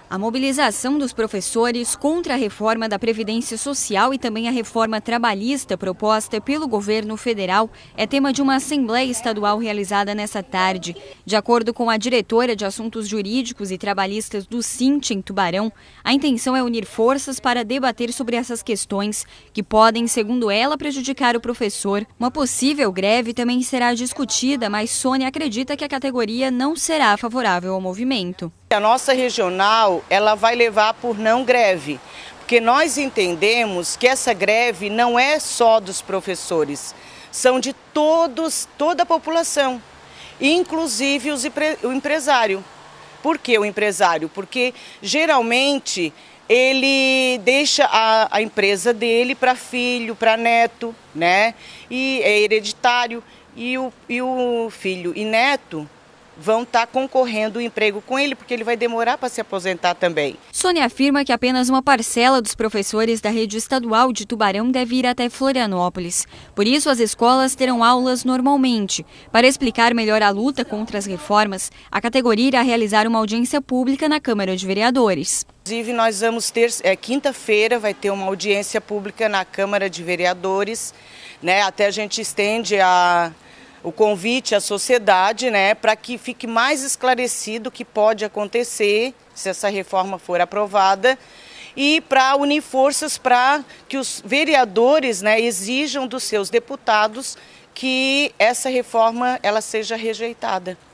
A mobilização dos professores contra a reforma da Previdência Social e também a reforma trabalhista proposta pelo governo federal é tema de uma Assembleia Estadual realizada nesta tarde. De acordo com a diretora de Assuntos Jurídicos e Trabalhistas do Sint em Tubarão, a intenção é unir forças para debater sobre essas questões que podem, segundo ela, prejudicar o professor. Uma possível greve também será discutida, mas Sônia acredita que a categoria não será favorável ao movimento. A nossa regional, ela vai levar por não greve, porque nós entendemos que essa greve não é só dos professores, são de toda a população, inclusive o empresário. Por que o empresário? Porque geralmente ele deixa a empresa dele para filho, para neto, né? E é hereditário, e o filho e neto vão estar concorrendo o emprego com ele, porque ele vai demorar para se aposentar também. Sônia afirma que apenas uma parcela dos professores da rede estadual de Tubarão deve ir até Florianópolis. Por isso, as escolas terão aulas normalmente. Para explicar melhor a luta contra as reformas, a categoria irá realizar uma audiência pública na Câmara de Vereadores. Inclusive, nós vamos ter, quinta-feira, vai ter uma audiência pública na Câmara de Vereadores, né? Até a gente estende o convite à sociedade, né, para que fique mais esclarecido o que pode acontecer se essa reforma for aprovada e para unir forças para que os vereadores, né, exijam dos seus deputados que essa reforma ela seja rejeitada.